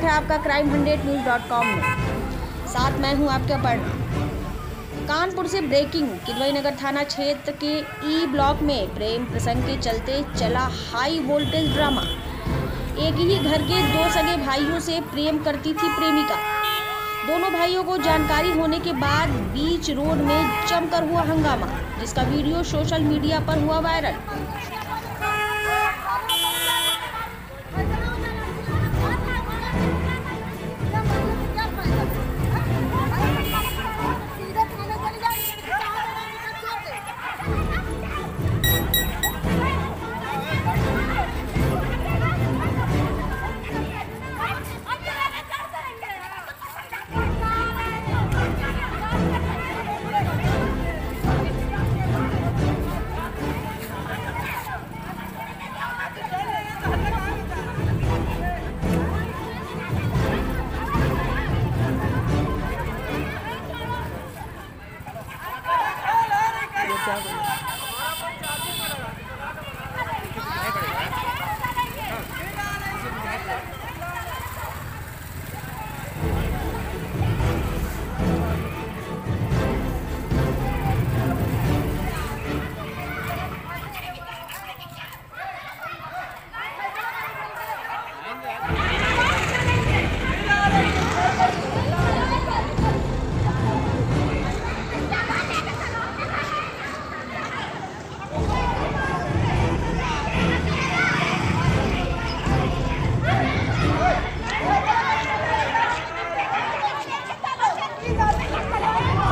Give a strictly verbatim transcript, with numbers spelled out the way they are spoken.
है आपका crime hundred news dot com में। साथ मैं हूं आपके अपर्णा। कानपुर से ब्रेकिंग। किदवई नगर थाना क्षेत्र के ई ब्लॉक में प्रेम प्रसंग के चलते चला हाई वोल्टेज ड्रामा। एक ही घर के दो सगे भाइयों से प्रेम करती थी प्रेमिका। दोनों भाइयों को जानकारी होने के बाद बीच रोड में जमकर हुआ हंगामा, जिसका वीडियो सोशल मीडिया पर हुआ वायरल। Let's go.